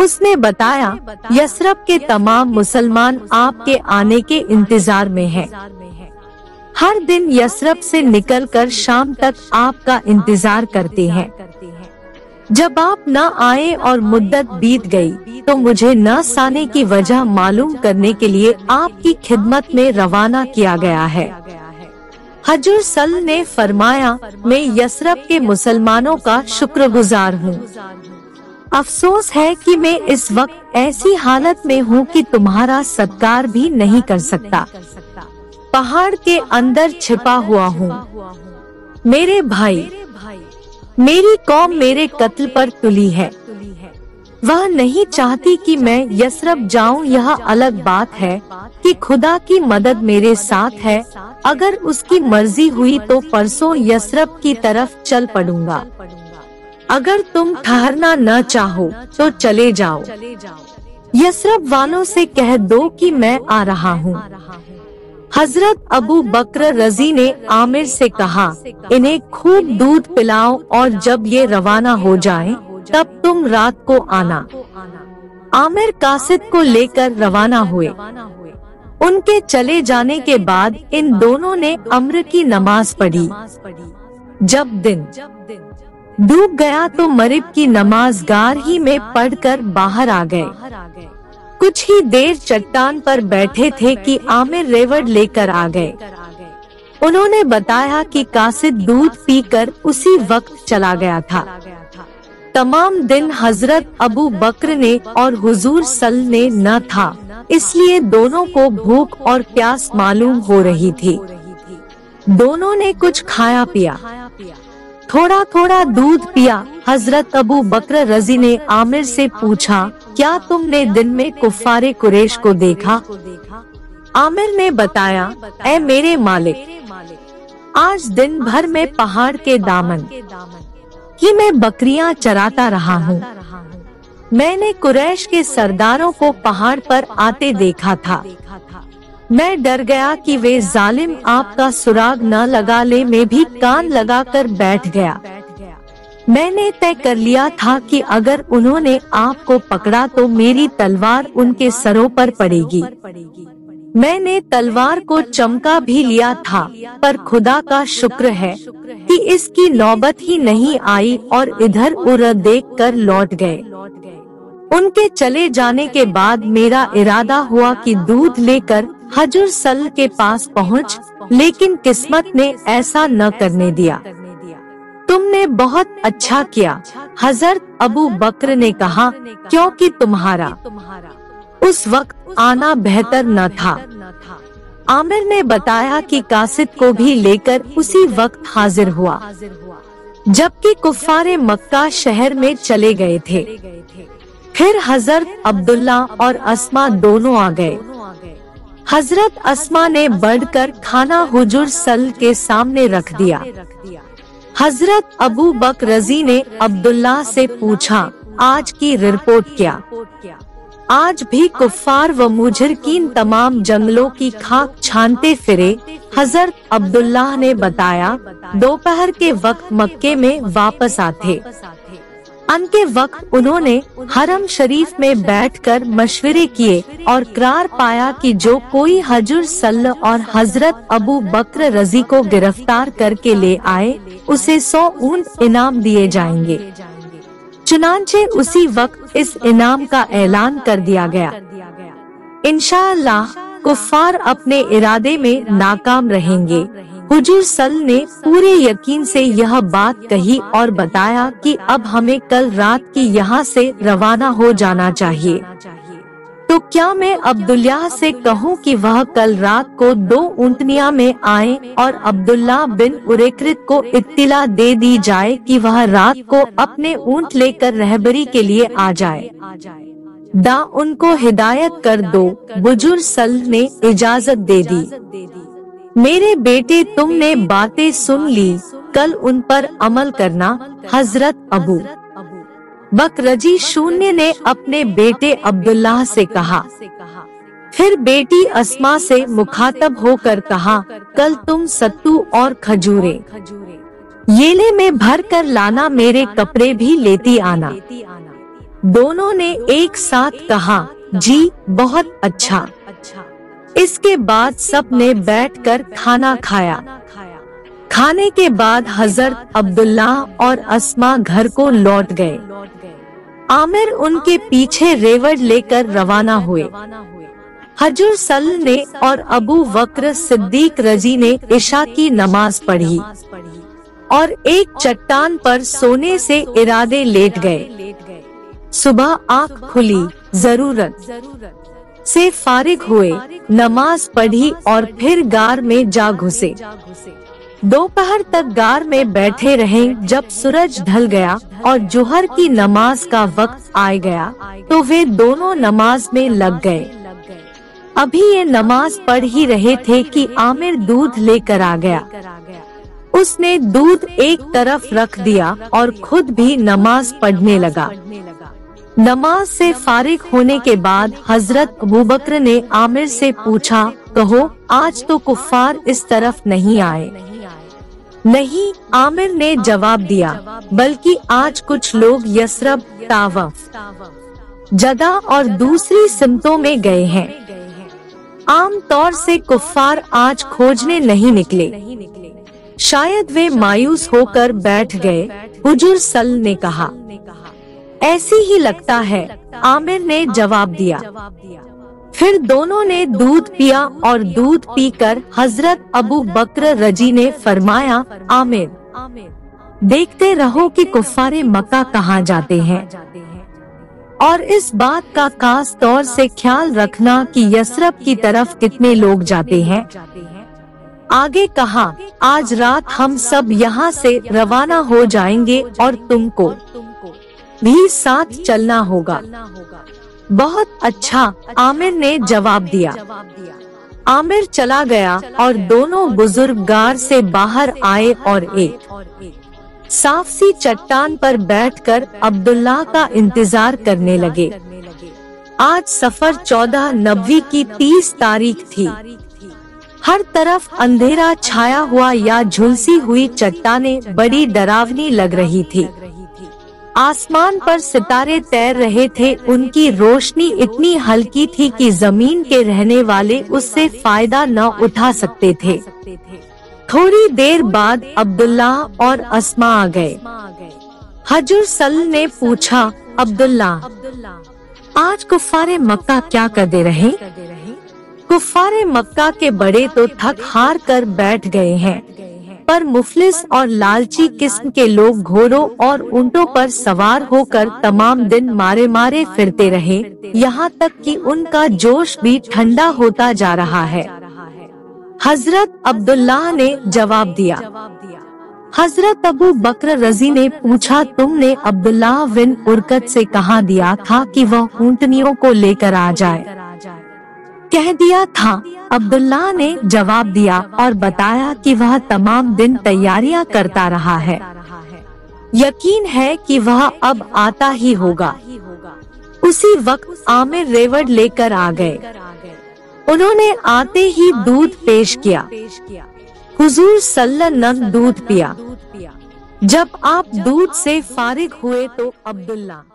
उसने बताया, यसरब के तमाम मुसलमान आपके आने के इंतजार में हैं। हर दिन यसरब से निकलकर शाम तक आपका इंतजार करते हैं। जब आप न आए और मुद्दत बीत गई, तो मुझे न आने की वजह मालूम करने के लिए आपकी खिदमत में रवाना किया गया है। हजूर सल्लल्लाहु ने फरमाया, मैं यसरब के मुसलमानों का शुक्रगुजार हूँ। अफसोस है कि मैं इस वक्त ऐसी हालत में हूँ कि तुम्हारा सत्कार भी नहीं कर सकता। पहाड़ के अंदर छिपा हुआ हूँ। मेरे भाई, मेरी कौम मेरे कत्ल पर तुली है। वह नहीं चाहती कि मैं यसरब जाऊं। यह अलग बात है कि खुदा की मदद मेरे साथ है। अगर उसकी मर्जी हुई तो परसों यसरब की तरफ चल पड़ूंगा। अगर तुम ठहरना न चाहो तो चले जाओ। यसरब वालों से कह दो कि मैं आ रहा हूँ। हजरत अबू बकर रजी ने आमिर से कहा, इन्हें खूब दूध पिलाओ और जब ये रवाना हो जाएं, तब तुम रात को आना। आमिर कासिद को लेकर रवाना हुए। उनके चले जाने के बाद इन दोनों ने अम्र की नमाज पढ़ी। जब दिन डूब गया तो मगरिब की नमाज गार ही में पढ़कर बाहर आ गए। कुछ ही देर चट्टान पर बैठे थे कि आमिर रेवड़ लेकर आ गए। उन्होंने बताया कि कासिद दूध पीकर उसी वक्त चला गया था। तमाम दिन हजरत अबू बकर ने और हुजूर सल्लल्लाहु ने न था, इसलिए दोनों को भूख और प्यास मालूम हो रही थी। दोनों ने कुछ खाया पिया, थोड़ा थोड़ा दूध पिया। हजरत अबू बकर रजी ने आमिर से पूछा, क्या तुमने दिन में कुफ्फारे कुरैश को देखा? आमिर ने बताया, ऐ मेरे मालिक, आज दिन भर में पहाड़ के दामन ही में बकरियां चराता रहा हूँ। मैंने कुरैश के सरदारों को पहाड़ पर आते देखा था। मैं डर गया कि वे जालिम आपका सुराग न लगा ले। मैं भी कान लगाकर बैठ गया। मैंने तय कर लिया था कि अगर उन्होंने आपको पकड़ा तो मेरी तलवार उनके सरों पर पड़ेगी। मैंने तलवार को चमका भी लिया था, पर खुदा का शुक्र है कि इसकी नौबत ही नहीं आई और इधर उधर देखकर लौट गए। उनके चले जाने के बाद मेरा इरादा हुआ कि दूध लेकर हजूर सल्लल्लाहु के पास पहुँच, लेकिन किस्मत ने ऐसा न करने दिया। तुमने बहुत अच्छा किया, हजरत अबू बकर ने कहा, क्योंकि तुम्हारा उस वक्त आना बेहतर न था। आमिर ने बताया कि कासिद को भी लेकर उसी वक्त हाजिर हुआ, जबकि कुफ्फारे मक्का शहर में चले गए थे। फिर हजरत अब्दुल्ला और अस्मा दोनों आ गए। हजरत अस्मा ने बढ़कर खाना हुजूर सल्लल्लाहु के सामने रख दिया। हजरत अबू बकर रजी ने अब्दुल्ला से पूछा, आज की रिपोर्ट क्या? आज भी कुफ्फार व मुजरिकीन तमाम जंगलों की खाक छानते फिरे। हजरत अब्दुल्ला ने बताया, दोपहर के वक्त मक्के में वापस आते। अनके वक्त उन्होंने हरम शरीफ में बैठकर मशवरे किए और करार पाया कि जो कोई हजूर सल्लल्लाहु और हजरत अबू बकर रजी को गिरफ्तार करके ले आए, उसे 100 ऊंट इनाम दिए जाएंगे। चुनांचे उसी वक्त इस इनाम का ऐलान कर दिया गया। इंशाअल्लाह कुफ्फार अपने इरादे में नाकाम रहेंगे। हुजूर सल्लल्लाहु ने पूरे यकीन से यह बात कही और बताया कि अब हमें कल रात की यहाँ से रवाना हो जाना चाहिए। तो क्या मैं अब्दुल्ला से कहूँ कि वह कल रात को 2 ऊँटनियाँ में आए और अब्दुल्ला बिन उरैक़ित को इत्तिला दे दी जाए कि वह रात को अपने ऊँट लेकर रहबरी के लिए आ जाए। दा उनको हिदायत कर दो। हुजूर सल्लल्लाहु ने इजाजत दे दी। मेरे बेटे, तुमने बातें सुन ली, कल उन पर अमल करना। हजरत अबू बकर रजी शून्य ने अपने बेटे अब्दुल्लाह से कहा। फिर बेटी अस्मा से मुखातब होकर कहा, कल तुम सत्तू और खजूरें येले में भर कर लाना, मेरे कपड़े भी लेती आना। दोनों ने एक साथ कहा, जी बहुत अच्छा। इसके बाद सब ने बैठकर खाना खाया। खाने के बाद हजरत अब्दुल्ला और अस्मा घर को लौट गए। आमिर उनके पीछे रेवड़ लेकर रवाना हुए। हजूर सल्लल्लाहु अलैहि वसल्लम ने और अबू बकर सिद्दीक रजी ने इशा की नमाज पढ़ी और एक चट्टान पर सोने से इरादे लेट गए। सुबह आँख खुली, जरूरत से फारिग हुए, नमाज पढ़ी और फिर गार में जा घुसे। दोपहर तक गार में बैठे रहे। जब सूरज ढल गया और जोहर की नमाज का वक्त आ गया तो वे दोनों नमाज में लग गए। अभी ये नमाज पढ़ ही रहे थे कि आमिर दूध लेकर आ गया। उसने दूध एक तरफ रख दिया और खुद भी नमाज पढ़ने लगा। नमाज से फारिग होने के बाद हजरत अबू बकर ने आमिर से पूछा, कहो आज तो कुफ्फार इस तरफ नहीं आए। नहीं, आमिर ने जवाब दिया, बल्कि आज कुछ लोग यसरब, तावफ, जदा और दूसरी सिमतों में गए हैं। आम तौर से कुफ्फार आज खोजने नहीं निकले। शायद वे मायूस होकर बैठ गए। हुजूर सल्लल्लाहु ने कहा, ऐसी ही लगता है, आमिर ने जवाब दिया। फिर दोनों ने दूध पिया और दूध पीकर हजरत अबू बकर रजी ने फरमाया, आमिर देखते रहो कि कुफ्फारे मक्का कहाँ जाते हैं, और इस बात का खास तौर से ख्याल रखना कि यसरब की तरफ कितने लोग जाते हैं। आगे कहा, आज रात हम सब यहाँ से रवाना हो जाएंगे और तुमको भी साथ चलना होगा। बहुत अच्छा, आमिर ने जवाब दिया। आमिर चला गया और दोनों बुजुर्ग गार से बाहर आए और एक साफ सी चट्टान पर बैठकर अब्दुल्ला का इंतजार करने लगे। आज सफर 14 नबी की 30 तारीख थी। हर तरफ अंधेरा छाया हुआ या झुलसी हुई चट्टानें बड़ी डरावनी लग रही थी। आसमान पर सितारे तैर रहे थे। उनकी रोशनी इतनी हल्की थी कि जमीन के रहने वाले उससे फायदा न उठा सकते थे। थोड़ी देर बाद अब्दुल्ला और अस्मा आ गए। हजूर सल्लल्लाहु ने पूछा, अब्दुल्ला आज कुफ्फारे मक्का क्या कर दे रहे? कुफ्फारे मक्का के बड़े तो थक हार कर बैठ गए हैं, पर मुफलिस और लालची किस्म के लोग घोड़ों और ऊंटों पर सवार होकर तमाम दिन मारे मारे फिरते रहे, यहाँ तक कि उनका जोश भी ठंडा होता जा रहा है। हजरत अब्दुल्ला ने जवाब दिया। हजरत अबू बकर रजी ने पूछा, तुमने अब्दुल्ला बिन उरकत से कहा दिया था कि वह ऊंटनियों को लेकर आ जाए? कह दिया था, अब्दुल्ला ने जवाब दिया और बताया कि वह तमाम दिन तैयारियां करता रहा है। यकीन है कि वह अब आता ही होगा। उसी वक्त आमिर रेवड़ लेकर आ गए। उन्होंने आते ही दूध पेश किया। हुजूर सल्लल्लाहु अलैहि वसल्लम दूध पिया। जब आप दूध से फारिग हुए तो अब्दुल्ला